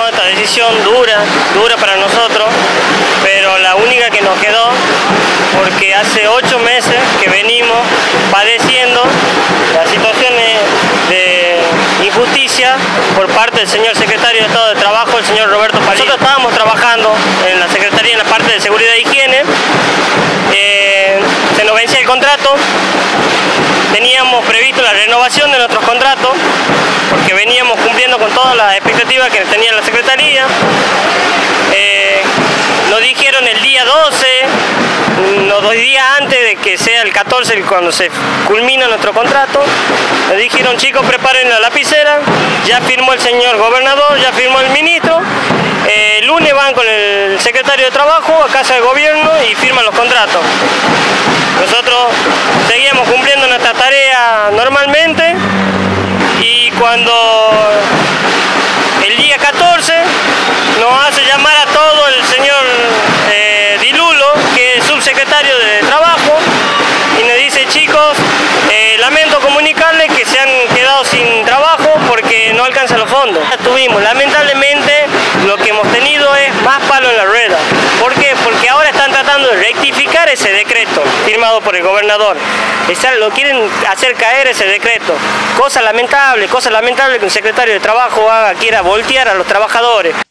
tomado esta decisión dura para nosotros, pero la única que nos quedó, porque hace 8 meses que venimos padeciendo las situaciones de injusticia por parte del señor secretario de Estado de Trabajo, el señor Roberto Palillo. Nosotros estábamos trabajando en la Secretaría en la parte de Seguridad e Higiene, se nos vencía el contrato, teníamos previsto la renovación de nuestros contratos, porque veníamos cumpliendo con todas las expectativas que tenía la Secretaría. Nos dijeron el día 12, unos 2 días antes de que sea el 14 cuando se culmina nuestro contrato, nos dijeron: chicos, preparen la lapicera, ya firmó el señor gobernador, ya firmó el ministro, el lunes van con el secretario de Trabajo a Casa de Gobierno y firman los contratos. Nosotros seguíamos cumpliendo nuestra tarea normalmente, y cuando el día 14 nos hace llamar a todo el señor Dilulo, que es subsecretario de Trabajo, y nos dice: chicos, lamento comunicarles que se han quedado sin trabajo porque no alcanzan los fondos. Lamentablemente, lo que hemos tenido es más palo en la rueda. ¿Por qué? Porque ahora están tratando de rectificar ese decreto firmado por el gobernador. Lo quieren hacer caer ese decreto. Cosa lamentable que un secretario de Trabajo quiera voltear a los trabajadores.